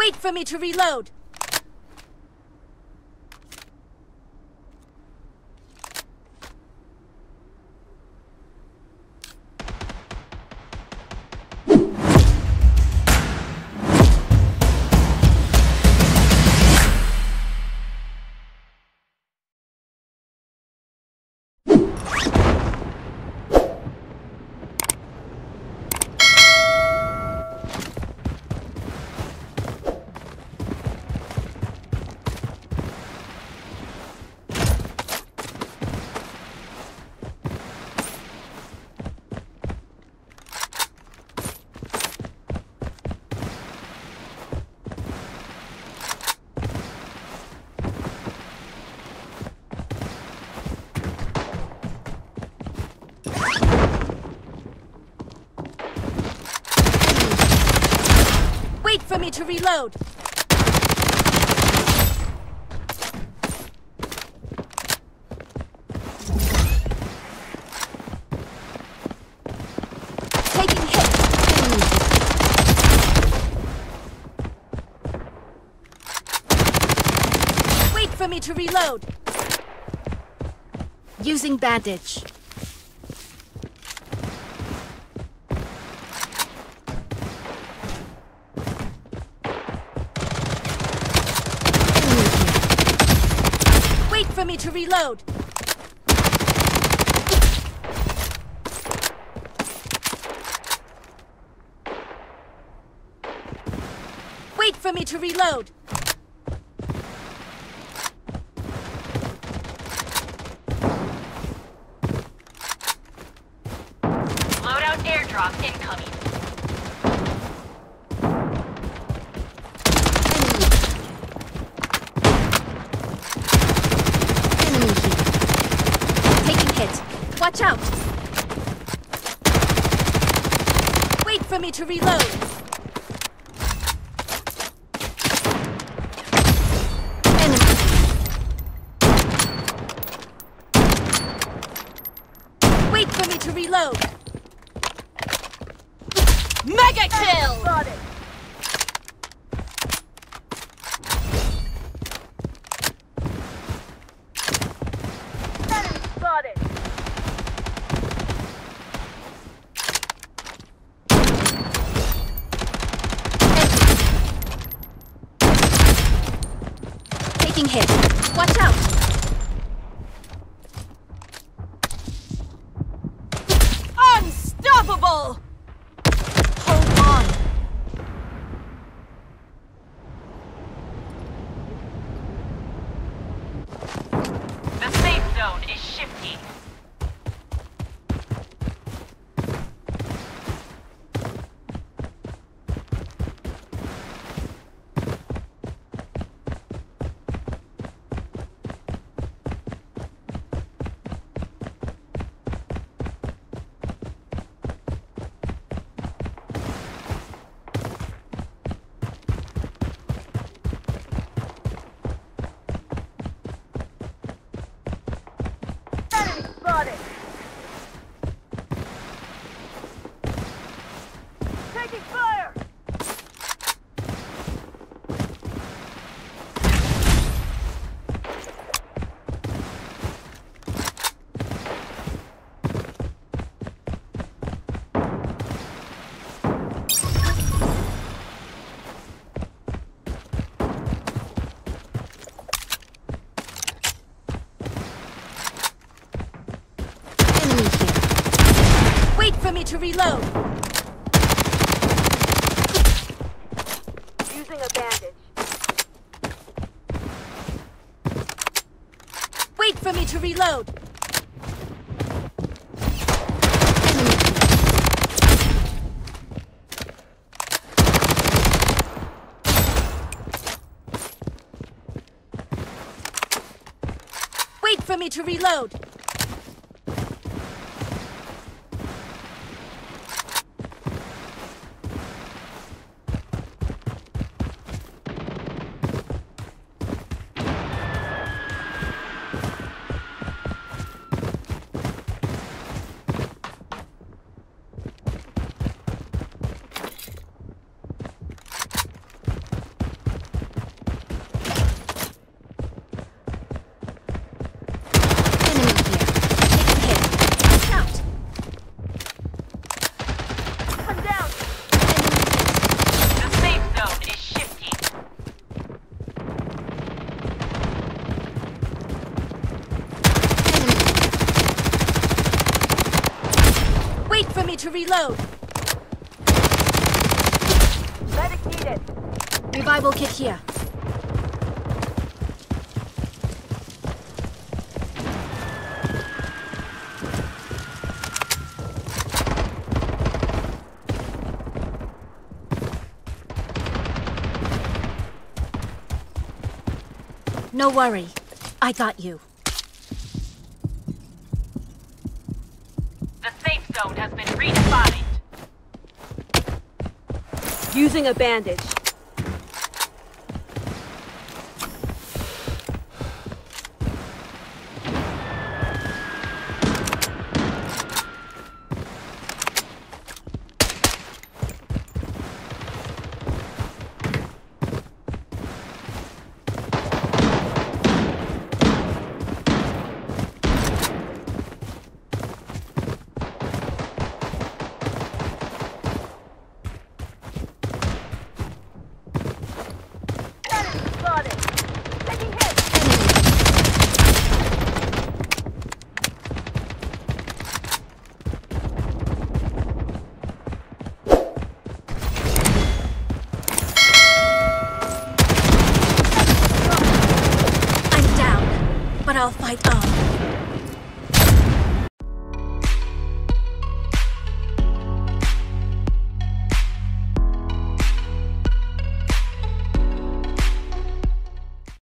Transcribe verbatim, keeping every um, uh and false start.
Wait for me to reload! Wait for me to reload! Taking hit! Wait for me to reload! Using bandage. For me to reload. Wait for me to reload. Loadout airdrop incoming. Watch out! Wait for me to reload! Enemy! Wait for me to reload! Mega kill! Got it! Got it! Taking hit. Watch out! Unstoppable! Hold on. The safe zone is shifting. Got it. Taking fire. Wait for me to reload. Using a bandage. Wait for me to reload. Wait for me to reload. reload. Medic needed. Revival kit here. No worry. I got you. The safe zone has been redefined. Using a bandage. But I'll fight on.